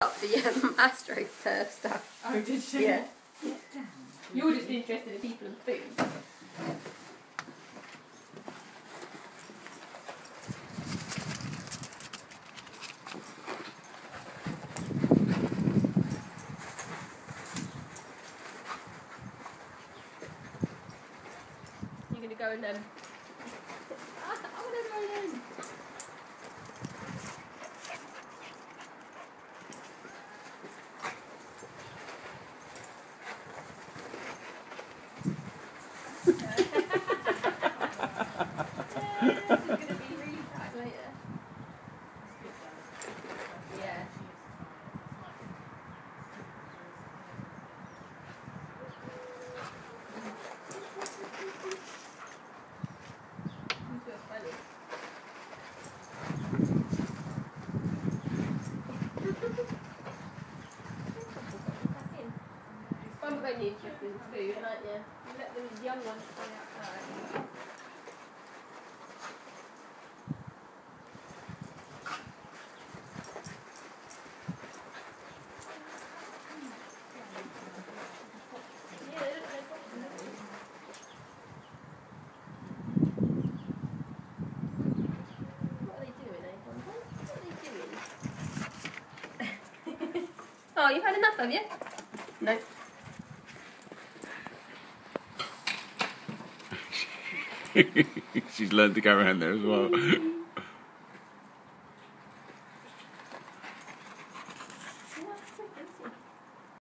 The AstroTurf stuff. Oh, did she? Yeah. You're just interested in people and food. You're going to go and I want to go in. I'm very interested in food, aren't you? You let the young ones play outside. Oh, you've had enough, have you? No. She's learned to go around there as well.